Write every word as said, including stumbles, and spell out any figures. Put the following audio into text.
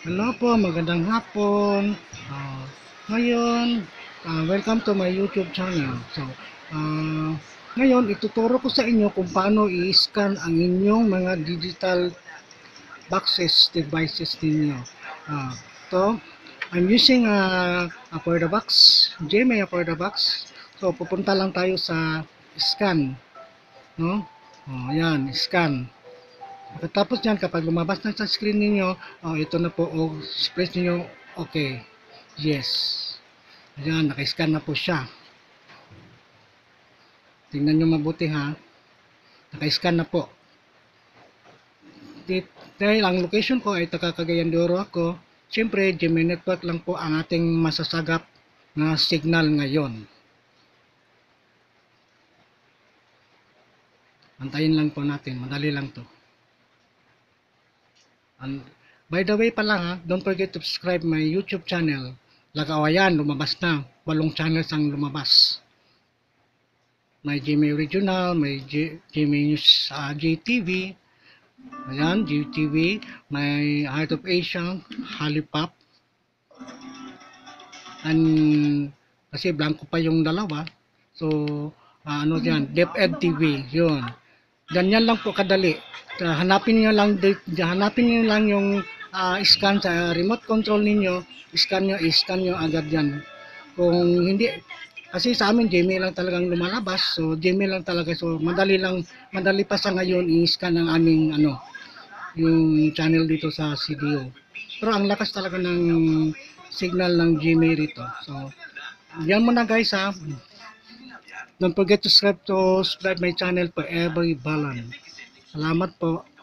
Hello po, magandang hapon. Ah, ngayon, ah, welcome to my YouTube channel. So, ah, ngayon ituturo ko sa inyo kung paano i-scan ang inyong mga digital boxes devices ninyo. Ah, to, I'm using a, a Box, G M A Box. So, pupunta lang tayo sa scan, no? Oh, yan, scan. Pagkatapos niyan, kapag lumabas na sa screen ninyo, oh, ito na po, oh, press niyo, okay, yes. Ayan, naka-scan na po siya. Tingnan nyo mabuti ha, naka-scan na po. Dahil ang location ko ay taga Cagayan de Oro ako, siyempre, G M A Network lang po ang ating masasagap na signal ngayon. Antayin lang po natin, madali lang to. And by the way pala ha, don't forget to subscribe my YouTube channel. Lagaw, ayan, lumabas na. Walong channels ang lumabas. May G M A Regional, may G M A News uh, J T V. Ayan, J T V. May Heart of Asia, Halipap. And kasi blanco pa yung dalawa. So, uh, ano yan, DepEd T V. Yun. Ganyan lang po kadali. Uh, hanapin niyo lang hanapin niyo lang yung uh, scan sa remote control ninyo, scan niyo, scan niyo agad yan. Kung hindi, kasi sa amin G M A lang talagang lumalabas, so G M A lang talaga, so madali lang, madali pa sa ngayon i-scan ang aming ano, yung channel dito sa C D O. Pero ang lakas talaga ng signal ng G M A rito. So, yan muna guys ha. Don't forget to subscribe to subscribe my channel for every balance. Salamat po.